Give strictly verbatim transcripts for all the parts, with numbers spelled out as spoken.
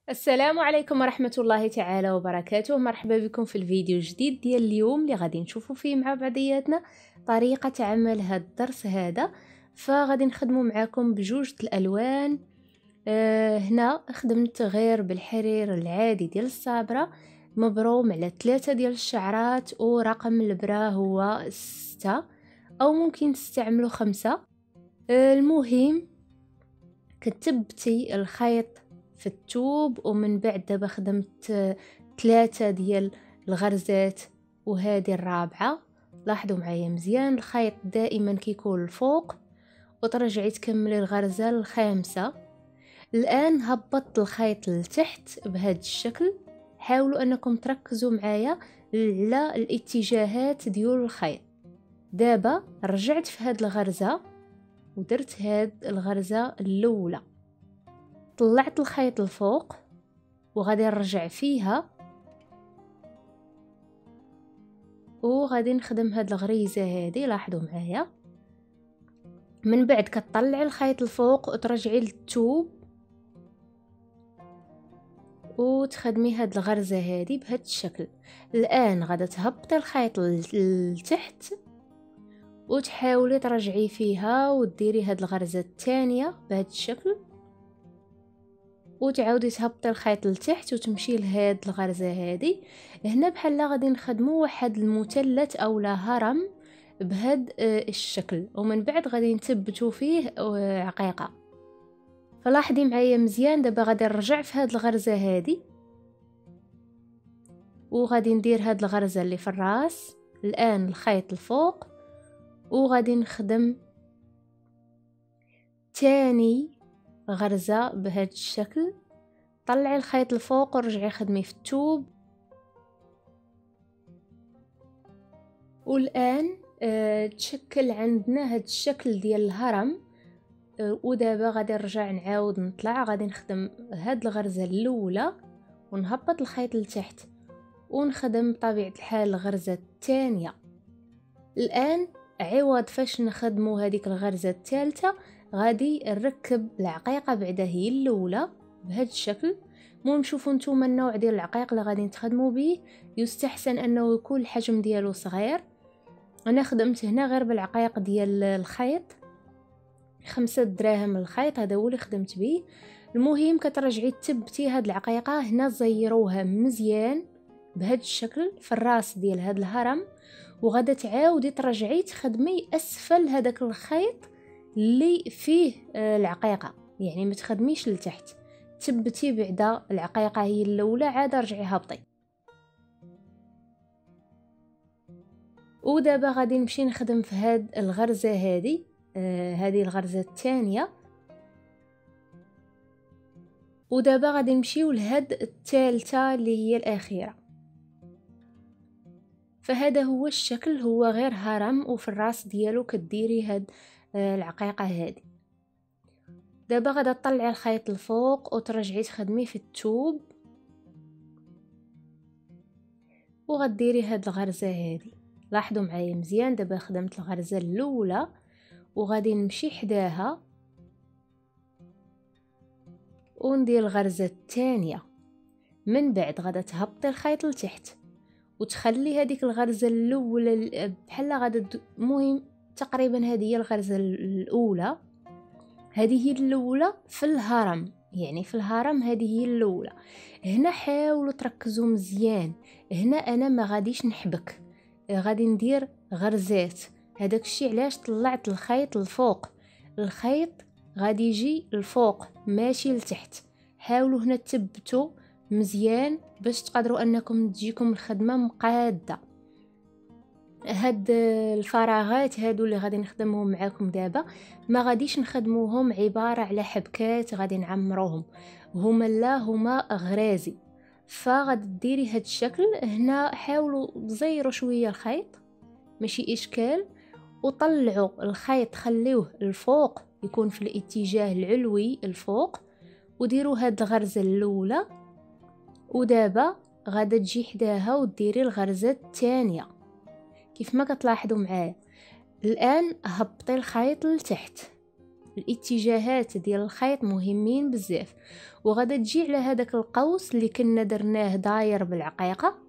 السلام عليكم ورحمة الله تعالى وبركاته. مرحبا بكم في الفيديو الجديد ديال اليوم اللي غادي نشوفوا فيه مع بعضياتنا طريقة عمل هذا الدرس هذا. فغادي نخدموا معكم بجوج الالوان. آه هنا خدمت غير بالحرير العادي ديال الصابرة مبروم على ثلاثة ديال الشعرات، ورقم البرا هو ستة او ممكن تستعملوا خمسة. آه المهم كتبتي الخيط في التوب، ومن بعد دابا خدمت ثلاثة ديال الغرزات وهذه الرابعة. لاحظوا معايا مزيان، الخيط دائما كيكون الفوق وترجعي تكملي الغرزة الخامسة. الآن هبطت الخيط لتحت بهذا الشكل. حاولوا أنكم تركزوا معايا على الاتجاهات ديال الخيط. دابا رجعت في هذه الغرزة ودرت هذه الغرزة الأولى، طلعت الخيط الفوق وغادي نرجع فيها وغادي نخدم هاد الغريزه هذه. لاحظوا معايا من بعد كتطلعي الخيط الفوق وترجعي للتوب وتخدمي هاد الغرزه هذه بهذا الشكل. الان غادا تهبطي الخيط لتحت وتحاولي ترجعي فيها وديري هاد الغرزه الثانيه بهذا الشكل، وتعاودي تهبطي الخيط لتحت وتمشي لهاد الغرزه هذه. هنا بحال غادي نخدموا واحد المثلث او لا هرم بهاد الشكل، ومن بعد غادي نثبتوا فيه عقيقه. فلاحظي معايا مزيان، دابا غادي نرجع في هاد الغرزه هذه وغادي ندير هاد الغرزه اللي في الراس. الان الخيط الفوق وغادي نخدم تاني غرزة بهذا الشكل. طلعي الخيط الفوق ورجعي خدمي في التوب. والآن آه تشكل عندنا هذا الشكل ديال الهرم. آه ودابا غادي نرجع نعاود نطلع، غادي نخدم هاد الغرزة الأولى ونهبط الخيط لتحت ونخدم بطبيعة الحال الغرزة الثانية. الآن عوض فاش نخدموا هذيك الغرزة الثالثة غادي نركب العقيقه بعدا هي الاولى بهذا الشكل. المهم شوفوا نتوما النوع ديال العقيق اللي غادي نتخدموا به، يستحسن انه يكون الحجم ديالو صغير. انا خدمت هنا غير بالعقيق ديال الخيط، خمسة دراهم الخيط هذا هو اللي خدمت به. المهم كترجعي تثبتي هاد العقيقه هنا، زيروها مزيان بهذا الشكل في الراس ديال هاد الهرم، وغادا تعاودي ترجعي تخدمي اسفل هذاك الخيط اللي فيه العقيقه، يعني ما تخدميش لتحت. تثبتي بعدا العقيقه هي الاولى، عاد رجعي هبطي. ودابا غادي نمشي نخدم في هاد الغرزه هذه. آه هذه الغرزه الثانيه. ودابا غادي نمشيو لهاد الثالثه اللي هي الاخيره. فهذا هو الشكل، هو غير هرم وفي الراس ديالو كديري هاد آه العقيقه هذه. دابا غادا تطلعي الخيط الفوق وترجعي تخدمي في التوب وغديري هاد الغرزه هذه. لاحظوا معايا مزيان، دابا خدمت الغرزه الاولى وغادي نمشي حداها وندير الغرزه الثانيه. من بعد غادا تهبطي الخيط لتحت وتخلي هذيك الغرزه الاولى بحال غادا، المهم تقريبا هذه هي الغرزه الاولى. هذه هي الاولى في الهرم، يعني في الهرم هذه هي الاولى. هنا حاولوا تركزوا مزيان، هنا انا ما غاديش نحبك، غادي ندير غرزات. هذاك الشيء علاش طلعت الخيط الفوق. الخيط غادي يجي الفوق ماشي لتحت. حاولوا هنا تثبتوا مزيان باش تقدروا انكم تجيكم الخدمه مقاده. هاد الفراغات هادو اللي غادي نخدمهم معاكم دابا ما غاديش نخدموهم عباره على حبكات غادي نعمروهم، هما لا هما غرازي. فغادي ديري هاد الشكل هنا. حاولوا تزيروا شويه الخيط ماشي اشكال، وطلعوا الخيط خليوه الفوق يكون في الاتجاه العلوي الفوق، وديروا هاد الغرزه الاولى. ودابا غادا تجي حداها وديري الغرزه الثانيه كيف ما كتلاحظوا معايا. الان هبطي الخيط لتحت. الاتجاهات ديال الخيط مهمين بزاف. وغادا تجي على هذاك القوس اللي كنا درناه داير بالعقيقه،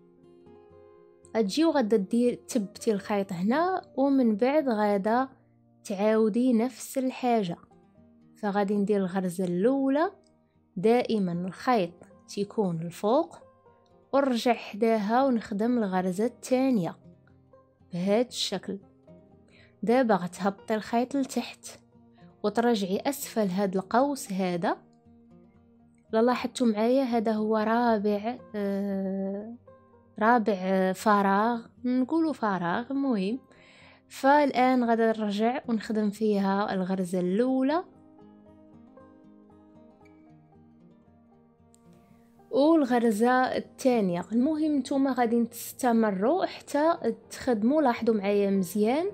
غتجي وغادا دير تبتي الخيط هنا، ومن بعد غادا تعاودي نفس الحاجه. فغادي ندير الغرزه الاولى، دائما الخيط تيكون الفوق، ونرجع حداها ونخدم الغرزه الثانيه بهذا الشكل. دابا غتهبطي الخيط لتحت وترجعي اسفل هذا القوس هذا. لا لاحظتوا معايا هذا هو رابع آه رابع فراغ، نقولوا فراغ مهم. فالان غادا نرجع ونخدم فيها الغرزه الاولى والغرزه الثانيه. المهم نتوما غادي تستمروا حتى تخدموا. لاحظوا معايا مزيان.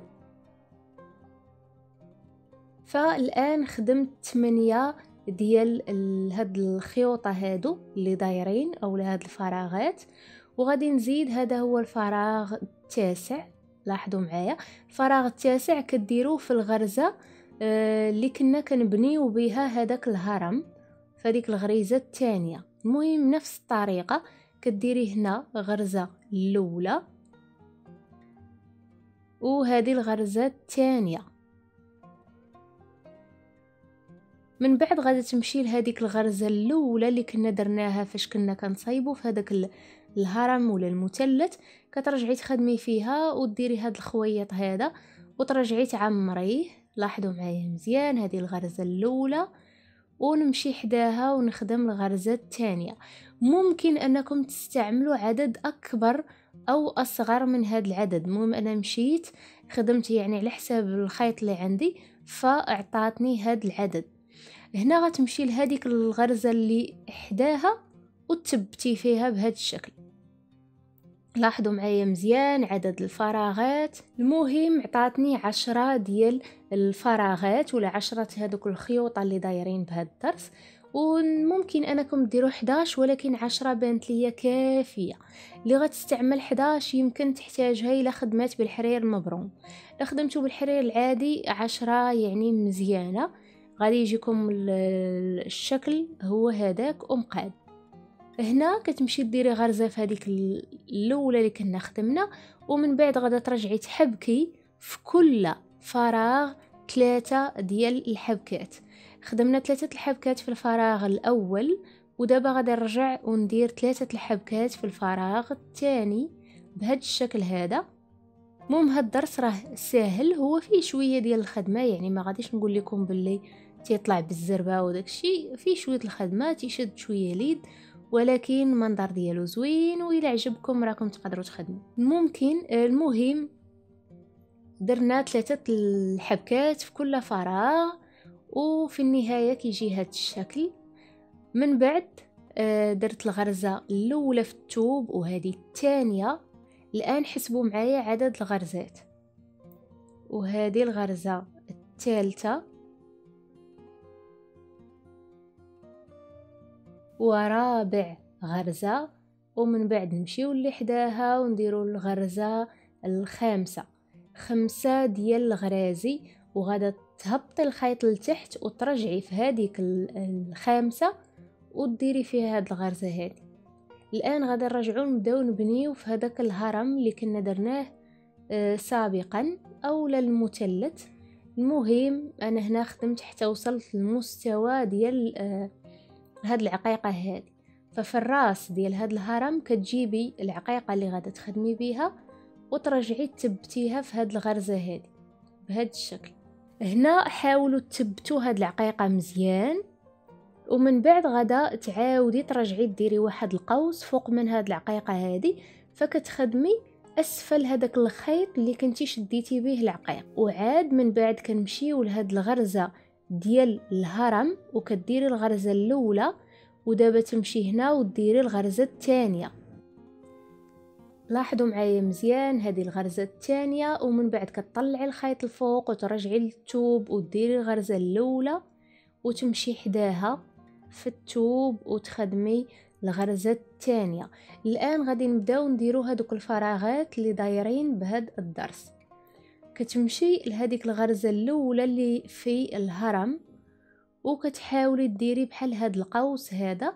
فالان خدمت ثمانية ديال هاد الخيوطه هادو اللي دايرين او هاد الفراغات، وغادي نزيد هذا هو الفراغ التاسع. لاحظوا معايا الفراغ التاسع كديروه في الغرزه آه اللي كنا كنبنيو بها هذاك الهرم فديك الغريزه الثانيه. المهم نفس الطريقه كديري هنا غرزه الاولى وهذه الغرزه الثانيه. من بعد غادي تمشي لهذيك الغرزه الاولى اللي كنا درناها فاش كنا كنصايبوا في هذاك الهرم ولا المثلث، كترجعي تخدمي فيها وديري هذا الخويط هذا وترجعي تعمريه. لاحظوا معايا مزيان هذه الغرزه الاولى ونمشي حداها ونخدم الغرزه الثانيه. ممكن انكم تستعملوا عدد اكبر او اصغر من هذا العدد. المهم انا مشيت خدمت يعني على حساب الخيط اللي عندي فاعطاتني هذا العدد. هنا غتمشي لهذيك الغرزه اللي حداها وتثبتي فيها بهذا الشكل. لاحظوا معايا مزيان عدد الفراغات. المهم عطاتني عشرة ديال الفراغات ولا عشرة هذوك الخيوط اللي دايرين بهذا الدرس، وممكن انكم ديروا حداش ولكن عشرة بانت ليا كافيه. اللي غتستعمل حداش يمكن تحتاجها الى خدمات بالحرير المبروم. الا خدمتوا بالحرير العادي عشرة يعني مزيانه، غادي يجيكم الشكل هو هذاك ومقاد. هنا كتمشي ديري غرزه في هذيك الاولى اللي كنا خدمنا، ومن بعد غادا ترجعي تحبكي في كل فراغ ثلاثه ديال الحبكات. خدمنا ثلاثه الحبكات في الفراغ الاول، ودابا غادي نرجع وندير ثلاثه الحبكات في الفراغ الثاني بهذا الشكل هذا. المهم هاد الدرس راه ساهل، هو فيه شويه ديال الخدمه، يعني ما غاديش نقول لكم باللي تيطلع بالزربه وداكشي، فيه شويه الخدمه تيشد شويه ليد، ولكن المنظر ديالو زوين وإلا عجبكم راكم تقدروا تخدموا. ممكن المهم درنا ثلاثه الحبكات في كل فراغ وفي النهايه كيجي هذا الشكل. من بعد درت الغرزه الاولى في الثوب وهذه الثانيه. الان حسبوا معايا عدد الغرزات، وهذه الغرزه الثالثه ورابع غرزة، ومن بعد نمشيو اللي حداها ونديروا الغرزة الخامسة. خمسة ديال الغرازي وغادا تهبطي الخيط لتحت وترجعي في هذيك الخامسة وديري فيها هاد الغرزة هذه. الان غادا نرجعوا نبداو نبنيو في هذاك الهرم اللي كنا درناه آه سابقا او للمثلث. المهم انا هنا خدمت حتى وصلت للمستوى ديال آه هاد العقيقه هذه. ففي الراس ديال هاد الهرم كتجيبي العقيقه اللي غادا تخدمي بها وترجعي تثبتيها في هاد الغرزه هذه بهذا الشكل. هنا حاولوا تثبتوا هاد العقيقه مزيان، ومن بعد غادا تعاودي ترجعي ديري واحد القوس فوق من هاد العقيقه هذه، فكتخدمي اسفل هذاك الخيط اللي كنتي شديتي به العقيق. وعاد من بعد كنمشيو لهاد الغرزه ديال الهرم وكديري الغرزه الاولى، ودابا تمشي هنا وديري الغرزه الثانيه. لاحظوا معايا مزيان هذه الغرزه الثانيه، ومن بعد كتطلعي الخيط الفوق وترجعي للثوب وديري الغرزه الاولى وتمشي حداها في الثوب وتخدمي الغرزه الثانيه. الان غادي نبداو نديرو هذوك الفراغات اللي دايرين بهذا الدرس. كتمشي لهذيك الغرزه الاولى اللي في الهرم وكتحاولي ديري بحال هاد القوس هذا.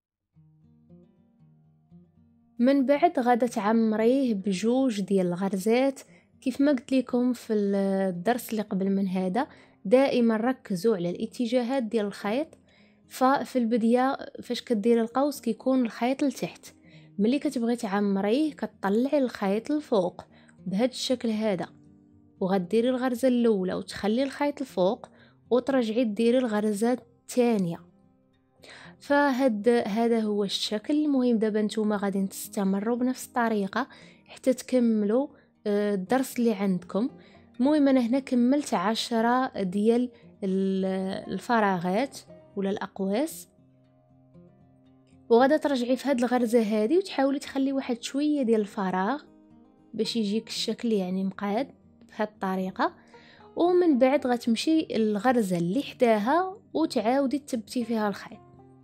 من بعد غادا تعمريه بجوج ديال الغرزات. كيف ما قلت لكم في الدرس اللي قبل من هذا، دائما ركزوا على الاتجاهات ديال الخيط. ففي البدايه فاش كديري القوس كيكون الخيط لتحت، ملي كتبغي تعمريه كتطلعي الخيط الفوق بهذا الشكل هذا، وغديري الغرزه الاولى وتخلي الخيط الفوق وترجعي ديري الغرزه الثانيه. فهاد هذا هو الشكل. المهم دابا نتوما غادي تستمروا بنفس الطريقه حتى تكملوا الدرس اللي عندكم. المهم انا هنا كملت عشرة ديال الفراغات ولا الاقواس، وغادا ترجعي في هاد الغرزه هذه وتحاولي تخلي واحد شويه ديال الفراغ باش يجيك الشكل يعني مقاد بهاد الطريقه. ومن بعد غتمشي الغرزه اللي حداها وتعاودي تثبتي فيها الخيط.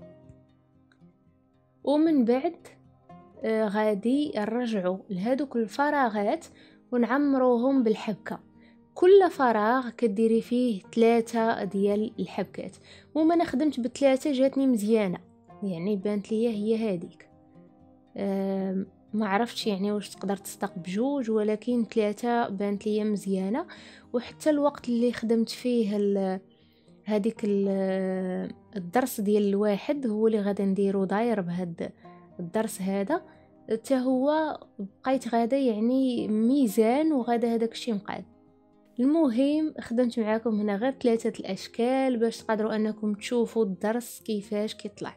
ومن بعد آه غادي نرجعوا لهذوك الفراغات ونعمروهم بالحبكه. كل فراغ كديري فيه ثلاثة ديال الحبكات. وما انا خدمت بثلاثه جاتني مزيانه، يعني بانت ليا هي هذيك. آه ما عرفتش يعني واش تقدر تصدق بجوج، ولكن ثلاثه بانت ليا مزيانه. وحتى الوقت اللي خدمت فيه هذيك الدرس ديال الواحد هو اللي غادا نديرو داير بهذا الدرس هذا حتى هو بقيت غادا يعني ميزان وغادا هذاك الشيء مقاد. المهم خدمت معاكم هنا غير ثلاثه الاشكال باش تقدروا انكم تشوفوا الدرس كيفاش كيطلع.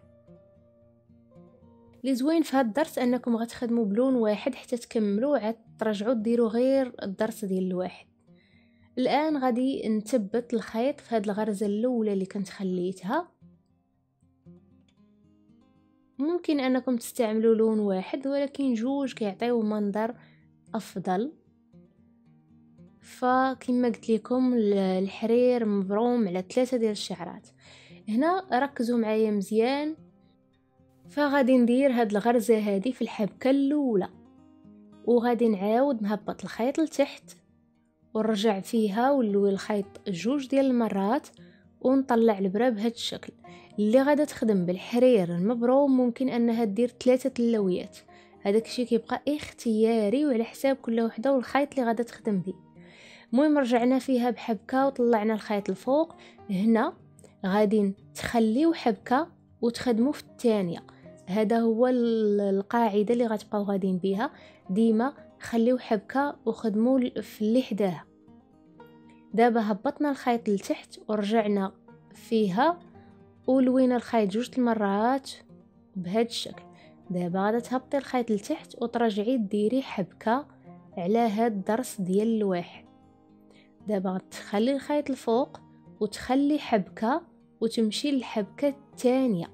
اللي زوين في هذا الدرس انكم غتخدموا بلون واحد حتى تكملوا، عاد ترجعوا ديروا غير الدرس ديال الواحد. الان غادي نثبت الخيط في هذه الغرزه الاولى اللي كنت خليتها. ممكن انكم تستعملوا لون واحد ولكن جوج كيعطيو منظر افضل. فكما قلت لكم الحرير مبروم على ثلاثه ديال الشعرات. هنا ركزوا معايا مزيان. فغادي ندير هاد الغرزه هذه في الحبكه الاولى وغادي نعاود نهبط الخيط لتحت ونرجع فيها ونلوي الخيط جوج ديال المرات ونطلع البرا بهذا الشكل. اللي غادا تخدم بالحرير المبروم ممكن انها دير ثلاثه اللويات، هذاك الشيء كيبقى اختياري وعلى حساب كل وحده والخيط اللي غادا تخدم به. المهم رجعنا فيها بحبكه وطلعنا الخيط الفوق. هنا غادي تخليو حبكه وتخدموا في الثانيه. هذا هو القاعده اللي غتبقاو غاديين بها ديما، خليو حبكه وخدموا في اللي حداها. دابا هبطنا الخيط لتحت ورجعنا فيها ولوينا الخيط جوج المرات بهذا الشكل. دابا غادا تهبطي الخيط لتحت وترجعي ديري حبكه على هاد الدرس ديال الواحد. دابا غتخلي الخيط الفوق وتخلي حبكه وتمشي للحبكه الثانيه.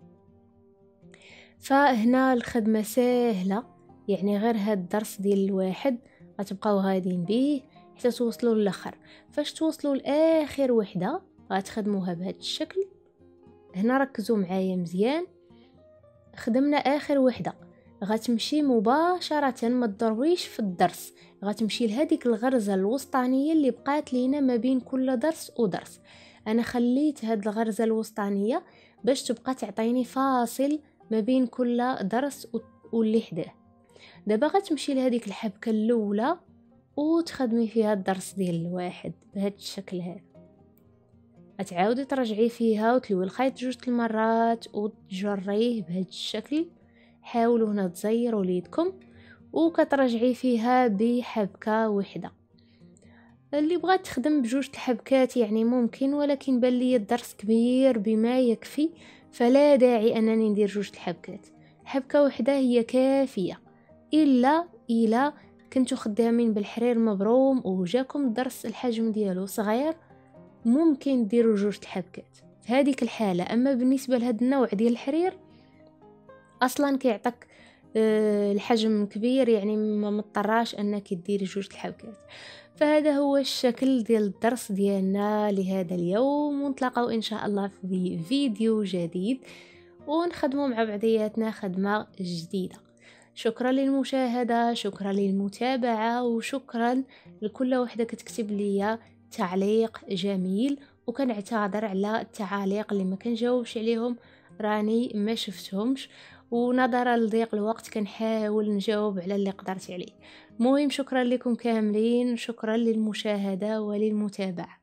فهنا الخدمه سهله، يعني غير هاد الدرس ديال الواحد غتبقاو غاديين به حتى توصلوا للاخر. فاش توصلوا لاخر وحده غتخدموها بهذا الشكل. هنا ركزوا معايا مزيان. خدمنا اخر وحده غتمشي مباشره ما تضرويش في الدرس، غتمشي لهذيك الغرزه الوسطانيه اللي بقات لينا ما بين كل درس ودرس. انا خليت هاد الغرزه الوسطانيه باش تبقى تعطيني فاصل ما بين كل درس واللي حداه. دابا غتمشي لهذيك الحبكه الاولى وتخدمي فيها الدرس ديال الواحد بهذا الشكل هذا. غتعاودي ترجعي فيها وتلوي الخيط جوج المرات وتجريه بهذا الشكل. حاولوا هنا تزيروا ليدكم وكترجعي فيها بحبكه وحده. اللي بغات تخدم بجوج الحبكات يعني ممكن، ولكن بان لي الدرس كبير بما يكفي فلا داعي انني ندير جوج الحبكات. حبكه وحده هي كافيه، الا الى كنتو خدامين بالحرير مبروم وجاكم الدرس الحجم ديالو صغير ممكن ديروا جوج الحبكات في هذيك الحاله. اما بالنسبه لهذا النوع ديال الحرير اصلا كيعطيك أه الحجم كبير، يعني ما مضطراش انك ديري جوج الحبكات. فهذا هو الشكل ديال الدرس ديالنا لهذا اليوم، ونتلاقاو ان شاء الله في فيديو جديد ونخدموا مع بعضياتنا خدمه جديده. شكرا للمشاهدة، شكرا للمتابعة، وشكرا لكل وحدة كتكتب لي تعليق جميل. وكنعتذر على التعاليق اللي ما كنجاوبش عليهم، راني ما شفتهمش، ونظرا لضيق الوقت كنحاول نجاوب على اللي قدرت عليه. مهم شكرا لكم كاملين، شكرا للمشاهدة وللمتابعة.